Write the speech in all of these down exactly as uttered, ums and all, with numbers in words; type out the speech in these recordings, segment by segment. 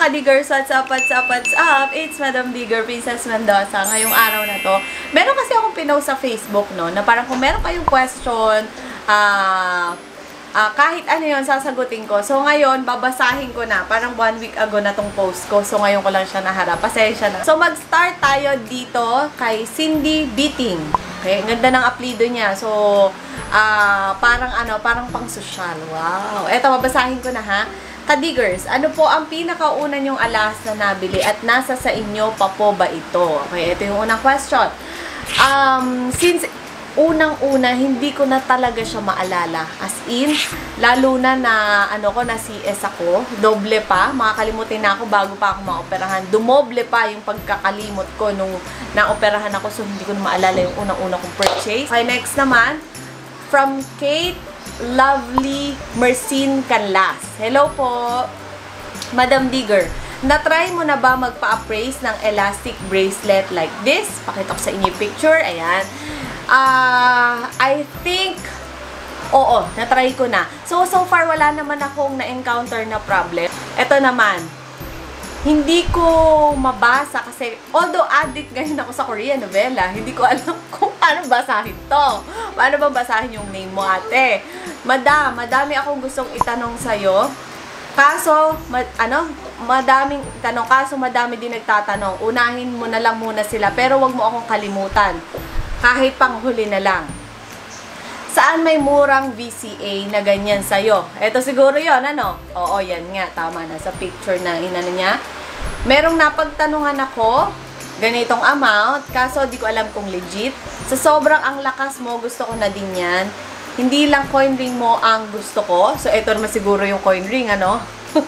ka-diggers, what's up, what's up, what's up? It's Madam Digger, Princess Mendoza. Ngayong araw na to, meron kasi akong pinost sa Facebook, no, na parang kung meron kayong question, ah, uh, uh, kahit ano yun, sasagutin ko. So, ngayon, babasahin ko na. Parang one week ago na tong post ko. So, ngayon ko lang siya naharap. Pasensya na. So, mag-start tayo dito kay Cindy Beating. Okay, ganda ng apelido niya. So, ah, uh, parang ano, parang pang-social. Wow. Eto, babasahin ko na, ha? Ka-diggers, ano po ang pinakauna nyong alahas na nabili at nasa sa inyo pa po ba ito? Okay, ito yung unang question. Um, since unang-una, hindi ko na talaga siya maalala. As in, lalo na na, ano ko, na C S ako, doble pa, makakalimutin na ako bago pa ako maoperahan. Dumoble pa yung pagkakalimot ko nung naoperahan ako, so hindi ko na maalala yung unang-una kong purchase. Okay, next naman, from Kate Lovely Mercine Canlas. Hello po, Madam Digger. Na-try mo na ba magpa-appraise ng elastic bracelet like this? Pakita ko sa inyo yung picture. Ayan. Uh, I think, oo, na-try ko na. So, so far, wala naman akong na-encounter na problem. Ito naman, hindi ko mabasa kasi, although addict ngayon ako sa Korean novela, hindi ko alam kung paano basahin to. Paano ba basahin yung name mo, ate? Madam, madami akong gustong itanong sa'yo. Kaso, ma ano, madaming tanong. Kaso, madami din nagtatanong. Unahin mo na lang muna sila, pero wag mo akong kalimutan. Kahit panghuli na lang. Saan may murang V C A na ganyan sa'yo? Ito siguro yon, ano? Oo, yan nga. Tama na sa picture na inano niya. Merong napagtanungan ako, ganitong amount, kaso di ko alam kung legit. Sa sobrang ang lakas mo, gusto ko na din yan. Hindi lang coin ring mo ang gusto ko. So, ito naman siguro yung coin ring, ano?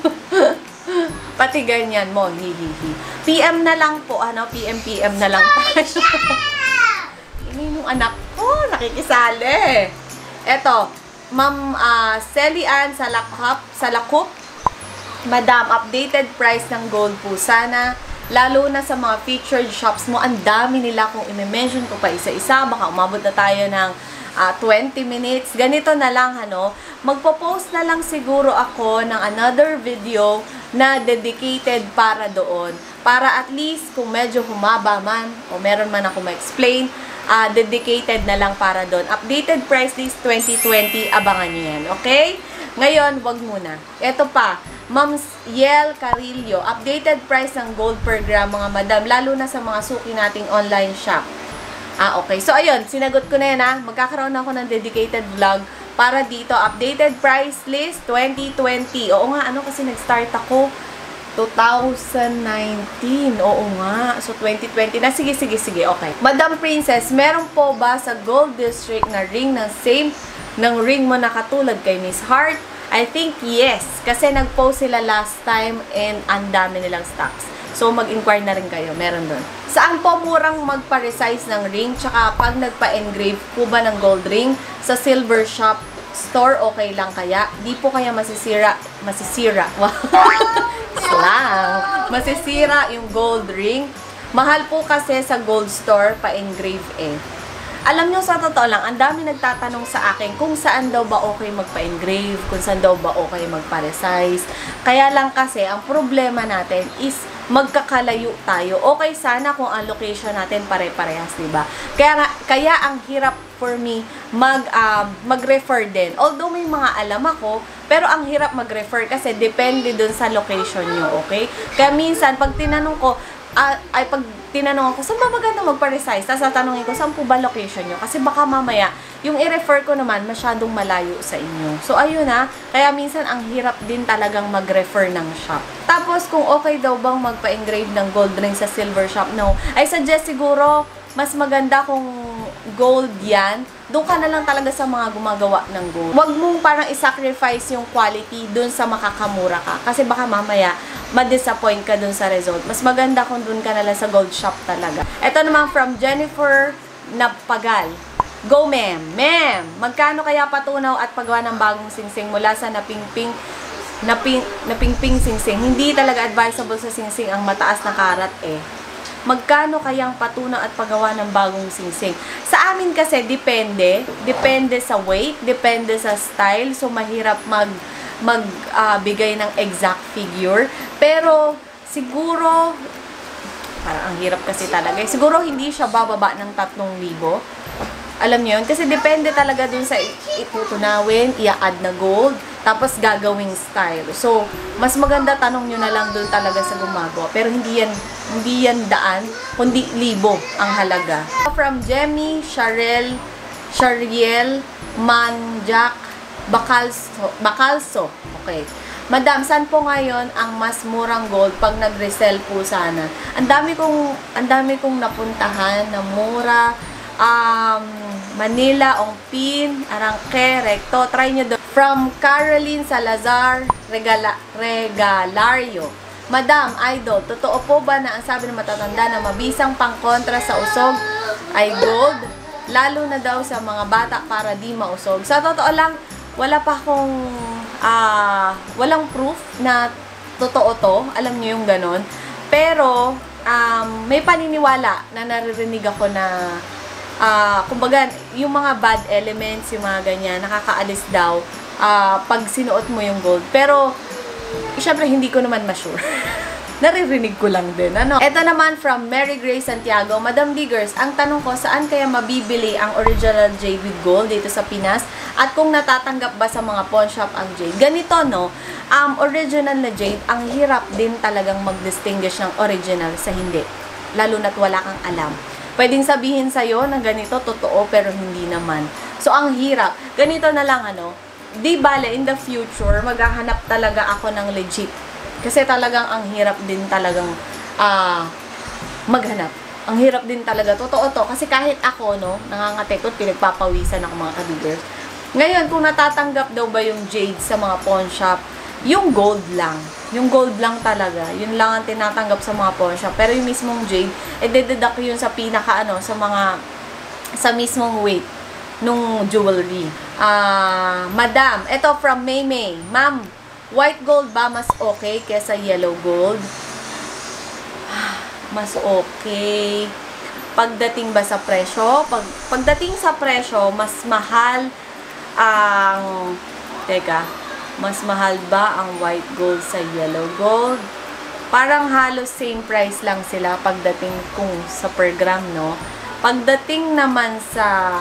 Pati ganyan mo, hihihi. P M na lang po, ano? P M P M na lang tayo. Ini yung anak ko, nakikisali. Eto, Ma'am uh, Sally Ann sa Lakup, sa Lakup. Madam, updated price ng gold po sana. Lalo na sa mga featured shops mo, ang dami nila kung i-mention ko pa isa-isa. Baka umabot na tayo ng uh, twenty minutes. Ganito na lang, ano. Magpo-post na lang siguro ako ng another video na dedicated para doon. Para at least kung medyo humaba man o meron man ako ma-explain, Uh, dedicated na lang para doon. Updated price list twenty twenty, abangan nyo yan, okay? Ngayon, wag muna. Ito pa, Ma'am Yel Carillo, updated price ng gold per gram, mga madam, lalo na sa mga suki nating online shop. Ah, okay. So, ayun, sinagot ko na yan, ha? Magkakaroon ako ng dedicated vlog para dito. Updated price list twenty twenty. Oo nga, ano kasi nag-start ako two thousand nineteen. Oo nga. So, twenty twenty na. Sige, sige, sige. Okay. Madam Princess, meron po ba sa Gold District na ring ng same ng ring mo na katulad kay Miss Heart? I think yes. Kasi nag-post sila last time and ang dami nilang stocks. So, mag-inquire na rin kayo. Meron doon. Saan po murang magpa-resize ng ring? Tsaka pag nagpa-engrave po ba ng gold ring sa silver shop store, okay lang kaya? Di po kaya masisira? Masisira. Slang. Masisira yung gold ring. Mahal po kasi sa gold store pa-engrave eh. Alam nyo, sa totoo lang, ang dami nagtatanong sa akin kung saan daw ba okay magpa-engrave, kung saan daw ba okay magpa-resize. Kaya lang kasi, ang problema natin is magkakalayo tayo. Okay sana kung ang location natin pare-parehas, diba? Kaya, kaya ang hirap for me mag, uh, mag-refer din. Although may mga alam ako, pero ang hirap mag-refer kasi depende dun sa location nyo, okay? Kaya minsan, pag tinanong ko, uh, ay pag tinanong ako, saan ba maganda magpa-resize? Tapos tatanungin ko, saan po ba location nyo? Kasi baka mamaya, yung i-refer ko naman, masyadong malayo sa inyo. So, ayun na. Kaya minsan, ang hirap din talagang mag-refer ng shop. Tapos, kung okay daw bang magpa-engrave ng gold ring sa silver shop, no. I suggest siguro, mas maganda kung gold yan, doon ka na lang talaga sa mga gumagawa ng gold. Huwag mong parang i-sacrifice yung quality doon sa makakamura ka. Kasi baka mamaya, ma-disappoint ka doon sa result. Mas maganda kung doon ka na lang sa gold shop talaga. Ito naman from Jennifer Napagal. Go, ma'am. Ma'am, magkano kaya patunaw at paggawa ng bagong singsing mula sa napingping naping, napingping singsing? Hindi talaga advisable sa singsing ang mataas na karat eh. Magkano kayang patunaw at paggawa ng bagong singsing? Sa amin kasi, depende. Depende sa weight, depende sa style. So, mahirap mag magbigay ng exact figure. Pero, siguro, parang ang hirap kasi talaga. Siguro, hindi siya bababa ng tatlong libo. Alam niyo yun? Kasi depende talaga dun sa itutunawin, i-add na gold, tapos gagawing style. So, mas maganda tanong nyo na lang dun talaga sa gumagawa. Pero hindi yan, hindi yan daan, kundi libo ang halaga. From Jemmy, Sharel, Shariel, Manjak, Bacalso, Bacalso. Okay. Madam, saan po ngayon ang mas murang gold pag nag-resell po sana? Ang dami kong, ang dami kong napuntahan na mura. Um, Manila, Ongpin, Arangke, Recto. Try nyo doon. From Caroline Salazar, Regala, Regalario. Madam, idol, totoo po ba na ang sabi ng matatanda na mabisang pangkontra sa usog ay gold? Lalo na daw sa mga bata para di mausog. Sa totoo lang, wala pa akong, uh, walang proof na totoo to. Alam nyo yung ganon. Pero, um, may paniniwala na naririnig ako na Uh, kumbaga, yung mga bad elements, yung mga ganyan, nakakaalis daw uh, pag sinuot mo yung gold. Pero, syempre, hindi ko naman ma-sure. Naririnig ko lang din. Ano? Ito naman from Mary Grace Santiago. Madam Diggers, ang tanong ko, saan kaya mabibili ang original jade with gold dito sa Pinas? At kung natatanggap ba sa mga pawn shop ang jade? Ganito, no? Um, original na jade, ang hirap din talagang mag-distinguish ng original sa hindi. Lalo na't wala kang alam. Pwedeng sabihin sa'yo na ganito, totoo, pero hindi naman. So, ang hirap. Ganito na lang, ano, di bale, in the future, maghahanap talaga ako ng legit. Kasi talagang ang hirap din talagang uh, maghanap. Ang hirap din talaga. Totoo to. Kasi kahit ako, no, nangangatekot, pinagpapawisan ako mga ka-diggers. Ngayon, kung natatanggap daw ba yung jade sa mga pawn shop, yung gold lang. Yung gold lang talaga. Yun lang ang tinatanggap sa mga pawn shop. Pero yung mismong jade, eh, dededuct yun sa pinaka, ano, sa mga, sa mismong weight nung jewelry. Ah, uh, Madam, ito from Maymay. Ma'am, white gold ba mas okay kesa yellow gold? Mas okay. Pagdating ba sa presyo? Pag, pagdating sa presyo, mas mahal ang, teka, mas mahal ba ang white gold sa yellow gold? Parang halos same price lang sila pagdating kung sa per gram, no? Pagdating naman sa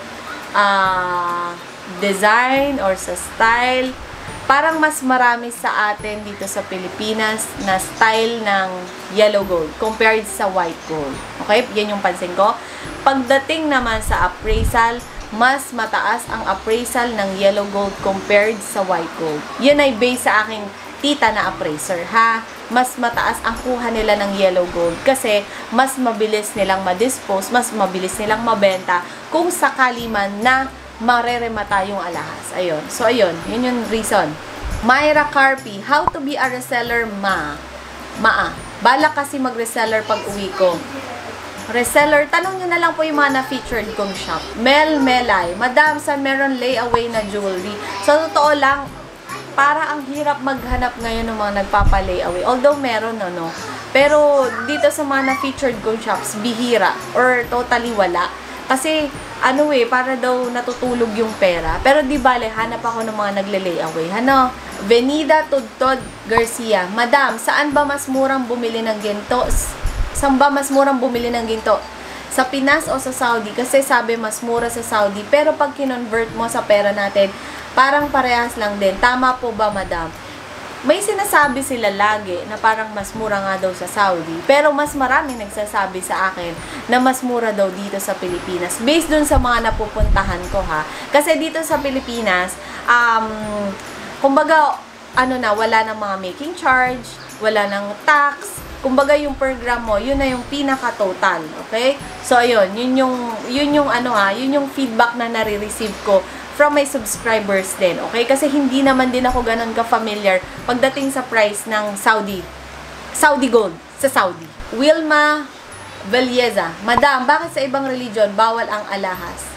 uh, design or sa style, parang mas marami sa atin dito sa Pilipinas na style ng yellow gold compared sa white gold. Okay? Yan yung pansin ko. Pagdating naman sa appraisal, mas mataas ang appraisal ng yellow gold compared sa white gold. Yun ay based sa aking tita na appraiser, ha? Mas mataas ang kuha nila ng yellow gold kasi mas mabilis nilang ma-dispose, mas mabilis nilang mabenta kung sakali man na mareremata yung alahas. Ayun. So, ayun. Yun yung reason. Myra Carpi, how to be a reseller, ma? Maa. Bala kasi mag-reseller pag uwi ko. Reseller, tanong nyo na lang po yung mga na-featured kong shop. Mel Melay, Madam, saan meron layaway na jewelry? So, totoo lang, para ang hirap maghanap ngayon ng mga nagpapa-layaway. Although meron, no, no. Pero, dito sa mga na-featured kong shops, bihira or totally wala. Kasi, ano eh, para daw natutulog yung pera. Pero di bale, hanap ako ng mga nagle-layaway. Ano? Venida Tudtod Garcia, Madam, saan ba mas murang bumili ng ginto? Saan ba mas murang bumili ng ginto? Sa Pinas o sa Saudi? Kasi sabi mas mura sa Saudi. Pero pag kinonvert mo sa pera natin, parang parehas lang din. Tama po ba, Madam? May sinasabi sila lagi na parang mas mura nga daw sa Saudi. Pero mas marami nagsasabi sa akin na mas mura daw dito sa Pilipinas. Based dun sa mga napupuntahan ko, ha. Kasi dito sa Pilipinas, um, kumbaga, ano na, wala nang mga making charge, wala nang tax. Kumbaga yung per gram mo, yun na yung pinaka-total, okay? So ayun, yun yung yun yung ano ha, yun yung feedback na nare-receive ko from my subscribers din, okay? Kasi hindi naman din ako ganun ka-familiar pagdating sa price ng Saudi Saudi gold sa Saudi. Wilma Valieza, Madam, bakit sa ibang religion bawal ang alahas?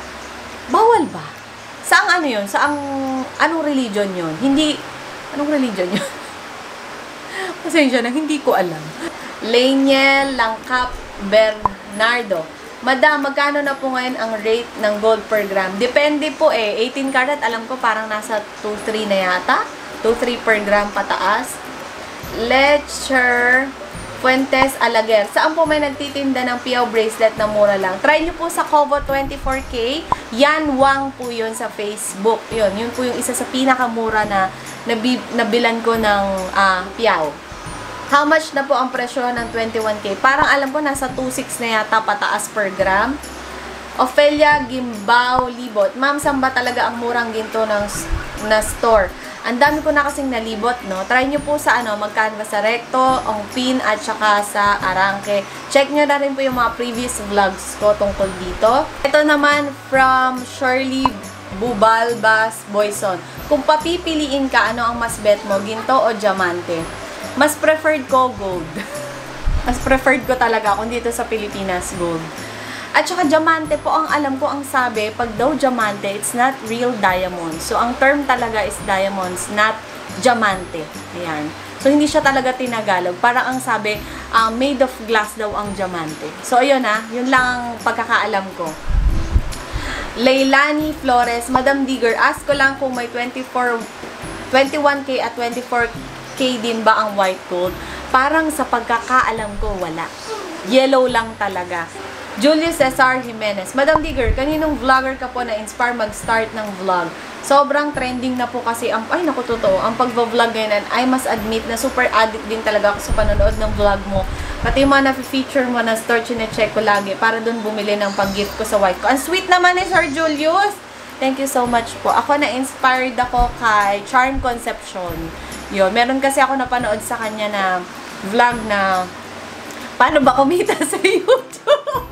Bawal ba? Saang ano yun? Saang anong religion yun? Hindi anong religion yun? Pasensya na, hindi ko alam. Laniel Langkap Bernardo, Madam, magkano na po ngayon ang rate ng gold per gram? Depende po eh. eighteen karat, alam ko parang nasa two three na yata. two three per gram pataas. Lecher Fuentes Alaguer. Saan po may nagtitinda ng piyaw bracelet na mura lang? Try nyo po sa Covo twenty-four K. Yan Wang po yun sa Facebook. Yun, yun po yung isa sa pinakamura na nabi, nabilan ko ng uh, piyaw. How much na po ang presyo ng twenty-one K? Parang alam ko nasa two six na yata pataas per gram. Ophelia Gimbao Libot. Ma'am, saan ba talaga ang murang ginto ng na store? Ang dami ko na kasing nalibot, no? Try nyo po sa ano, mag-canvas sa Recto, Ongpin, at saka sa Arangke. Check nyo na rin po yung mga previous vlogs ko tungkol dito. Ito naman from Shirley Bubalbas Boyson. Kung papipiliin ka, ano ang mas bet mo? Ginto o diamante? Mas preferred ko gold. Mas preferred ko talaga kung dito sa Pilipinas, gold. At saka diamante po, ang alam ko, ang sabi, pag daw diamante, it's not real diamond. So, ang term talaga is diamonds, not diamante. Ayan. So, hindi siya talaga tinagalog. Parang ang sabi, uh, made of glass daw ang diamante. So, ayun ah, yun lang ang pagkakaalam ko. Leilani Flores, Madam Digger, ask ko lang kung may twenty-four, twenty-one K at twenty-four K din ba ang white gold? Parang sa pagkakaalam ko, wala. Yellow lang talaga. Julius Cesar Jimenez. Madam Digger, kaninong vlogger ka po na-inspire mag-start ng vlog? Sobrang trending na po kasi, ang, ay naku totoo, ang pag-vlog ngayon, I must admit na super addict din talaga ako sa panonood ng vlog mo. Pati yung mga na-feature mo na store, chine-check ko lagi para dun bumili ng pang-gift ko sa wife ko. Ang sweet naman ni Sir Julius! Thank you so much po. Ako na-inspired ako kay Charm Concepcion. Yun, meron kasi ako napanood sa kanya na vlog na paano ba kumita sa YouTube?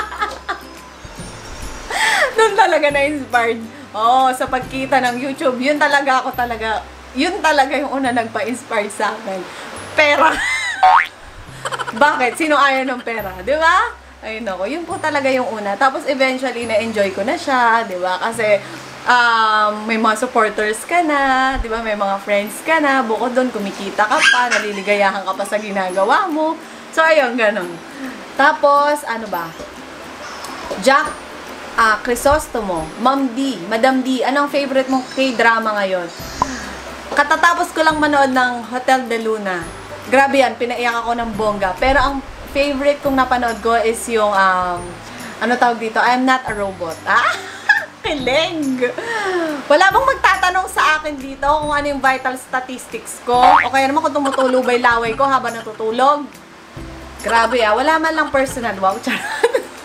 Doon talaga na-inspired. Oo, oh, sa pagkita ng YouTube, yun talaga ako talaga, yun talaga yung una nagpa-inspire sa akin. Pera. Bakit? Sino ayaw ng pera? Di ba? Ayun ako, yun po talaga yung una. Tapos eventually, na-enjoy ko na siya, di ba? Kasi, um, may mga supporters ka na, di ba? May mga friends ka na, bukod doon, kumikita ka pa, naliligayahan ka pa sa ginagawa mo. So, ayun, ganun. Tapos, ano ba? Jack Ah, Crisostomo, Ma'am D, Madam D, anong favorite mong K-drama ngayon? Katatapos ko lang manood ng Hotel de Luna. Grabe yan, pinaiyak ako ng bongga. Pero ang favorite kong napanood ko is yung, um, ano tawag dito? I'm Not a Robot. Ah, kilig! Wala bang magtatanong sa akin dito kung ano yung vital statistics ko? O kaya naman kung tumutulog ba yung laway ko habang natutulog? Grabe ah, wala man lang personal. Wow, charot.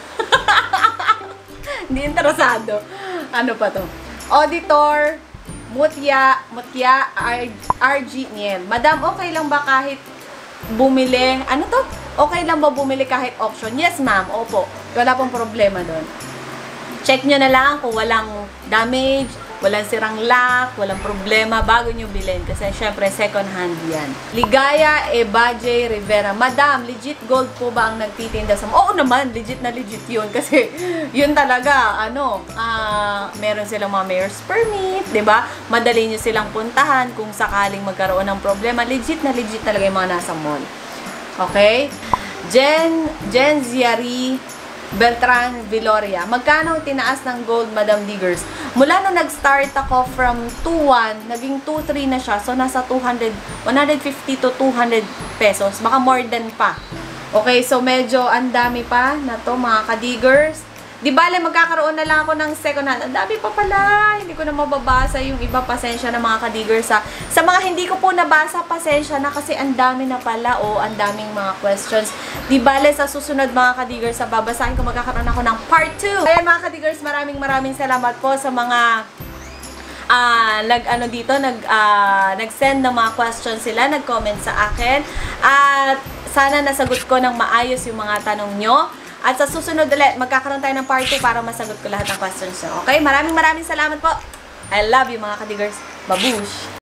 Hindi interesado. Ano pa to? Auditor, Mutya, Mutya, R G Niel. Madam, okay lang ba kahit bumili? Ano to? Okay lang ba bumili kahit auction? Yes, ma'am. Opo. Wala pong problema doon. Check nyo na lang kung walang damage, walang sirang lock, walang problema bago nyo bilhin. Kasi syempre, second hand yan. Ligaya Ebaje Rivera. Madam, legit gold po ba ang nagtitinda sa... Oo naman, legit na legit yun. Kasi yun talaga, ano, uh, meron silang mga mayor's permit, diba? Madali nyo silang puntahan kung sakaling magkaroon ng problema. Legit na legit talaga yung mga nasa mall. Okay? Jen, Jen Ziari Beltran Viloria. Magkano tinaas ng gold, Madam Diggers? Mula nung nag-start ako from two one, naging two three na siya. So, nasa two hundred, one fifty to two hundred pesos. Baka more than pa. Okay, so medyo ang dami pa na to, mga ka-diggers. Di bale, magkakaroon na lang ako ng second hand. Ang dami pa pala. Hindi ko na mababasa yung iba. Pasensya na mga ka-diggers ha. Sa mga hindi ko po nabasa, pasensya na kasi ang dami na pala o oh, ang daming mga questions. Di bale, sa susunod mga ka-diggers, sa babasahin ko magkakaroon ako ng part two. Ayan mga ka-diggers, maraming maraming salamat po sa mga uh, nag ano dito, nag uh, nag-send ng mga questions sila, nag-comment sa akin. At sana nasagot ko ng maayos yung mga tanong nyo. At sa susunod ulit, magkakaroon tayo ng part two para masagot ko lahat ng questions nyo. Okay? Maraming maraming salamat po. I love you mga ka-diggers. Babush!